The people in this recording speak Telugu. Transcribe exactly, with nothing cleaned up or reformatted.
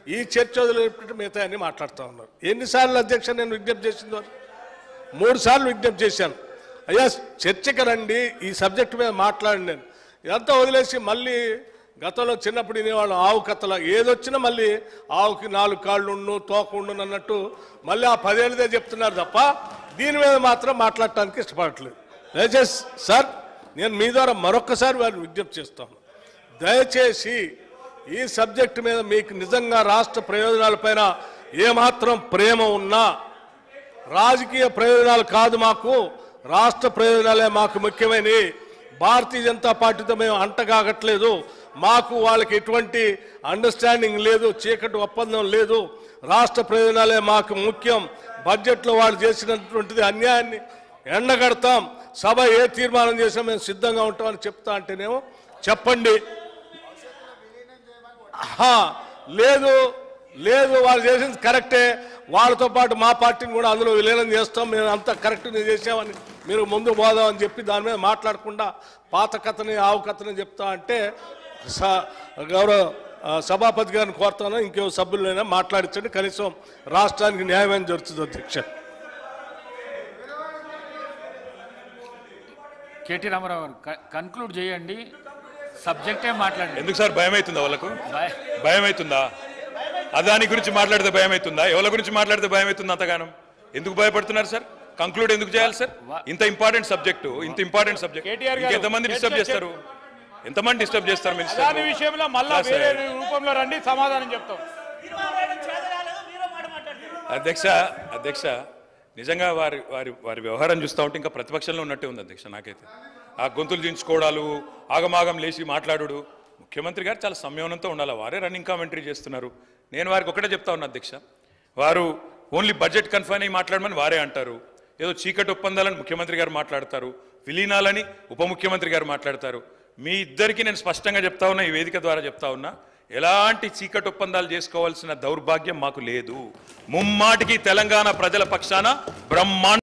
ఈ చర్చ వదిలిపెట్టి మిగతా అన్ని మాట్లాడుతూ ఉన్నారు. ఎన్నిసార్లు అధ్యక్ష నేను విజ్ఞప్తి చేసిందో మూడు సార్లు విజ్ఞప్తి చేశాను. అయ్యా చర్చకి రండి, ఈ సబ్జెక్టు మీద మాట్లాడండి. నేను ఇదంతా వదిలేసి మళ్ళీ గతంలో చిన్నప్పుడు వినేవాళ్ళు ఆవు కథల ఏదొచ్చినా మళ్ళీ ఆవుకి నాలుగు కాళ్ళు ఉండు తోక ఉండు అన్నట్టు మళ్ళీ ఆ పదేళ్ళదే చెప్తున్నారు తప్ప దీని మీద మాత్రం మాట్లాడటానికి ఇష్టపడట్లేదు. దయచేసి సార్ నేను మీ ద్వారా మరొక్కసారి వారిని విజ్ఞప్తి చేస్తాను. దయచేసి ఈ సబ్జెక్టు మీద మీకు నిజంగా రాష్ట్ర ప్రయోజనాలపైన ఏమాత్రం ప్రేమ ఉన్నా, రాజకీయ ప్రయోజనాలు కాదు మాకు, రాష్ట్ర ప్రయోజనాలే మాకు ముఖ్యమైనవి. భారతీయ జనతా పార్టీతో మేము అంటగాగట్లేదు, మాకు వాళ్ళకి ఎటువంటి అండర్స్టాండింగ్ లేదు, చీకటి ఒప్పందం లేదు. రాష్ట్ర ప్రయోజనాలే మాకు ముఖ్యం. బడ్జెట్లో వాళ్ళు చేసినటువంటిది అన్యాయాన్ని ఎండగడతాం. సభ ఏ తీర్మానం చేసినా మేము సిద్ధంగా ఉంటామని చెప్తా అంటేనేమో చెప్పండి. లేదు లేదు వాళ్ళు చేసింది కరెక్టే, వాళ్ళతో పాటు మా పార్టీని కూడా అందులో విలీనం చేస్తాం, మేము అంతా కరెక్ట్ చేసామని మీరు ముందు పోదామని చెప్పి దాని మీద మాట్లాడకుండా పాత కథని ఆవు కథని చెప్తా అంటే గౌరవ సభాపతి గారిని కోరుతాను, ఇంకో సభ్యులైనా మాట్లాడించండి, కనీసం రాష్ట్రానికి న్యాయమైన జరుగుతుంది. అధ్యక్ష కేటీ రామారావు గారు కన్క్లూడ్ చేయండి, సబ్జెక్టే మాట్లాడండి. ఎందుకు సార్ భయం అవుతుందా వాళ్ళకు? భయం అవుతుందా? అదాని గురించి మాట్లాడితే భయం అవుతుందా? ఎవరి గురించి మాట్లాడితే భయం అవుతుందా? అంతగానం ఎందుకు భయపడుతున్నారు సార్? కంక్లూడ్ ఎందుకు చేయాలి సార్? ఇంత ఇంపార్టెంట్ సబ్జెక్టు, ఇంత ఇంపార్టెంట్ సబ్జెక్ట్ ఎంతమంది డిస్టర్బ్ చేస్తారు? ఎంతమంది డిస్టర్బ్ చేస్తారు మినిస్టర్ విషయంలో? మళ్ళా వేరే రూపంలో రండి, సమాధానం చెప్తాం. అధ్యక్ష అధ్యక్ష నిజంగా వారి వారి వారి వ్యవహారం చూస్తూ ఉంటే ఇంకా ప్రతిపక్షంలో ఉన్నట్టే ఉంది అధ్యక్ష. నాకైతే ఆ గొంతులు దించుకోవడాలు, ఆగమాగం లేచి మాట్లాడు. ముఖ్యమంత్రి గారు చాలా సంయమనంతో ఉండాలి, వారే రన్నింగ్ కామెంటరీ చేస్తున్నారు. నేను వారికి ఒకటే చెప్తా ఉన్నా అధ్యక్ష, వారు ఓన్లీ బడ్జెట్ కన్ఫైన్ అయ్యి మాట్లాడమని వారే అంటారు, ఏదో చీకటి ఒప్పందాలని ముఖ్యమంత్రి గారు మాట్లాడతారు, విలీనాలని ఉప ముఖ్యమంత్రి గారు మాట్లాడతారు. మీ ఇద్దరికి నేను స్పష్టంగా చెప్తా ఉన్నా, ఈ వేదిక ద్వారా చెప్తా ఉన్నా, ఎలాంటి చీకటి ఒప్పందాలు చేసుకోవాల్సిన దౌర్భాగ్యం మాకు లేదు. ముమ్మాటికి తెలంగాణ ప్రజల పక్షాన బ్రహ్మాండ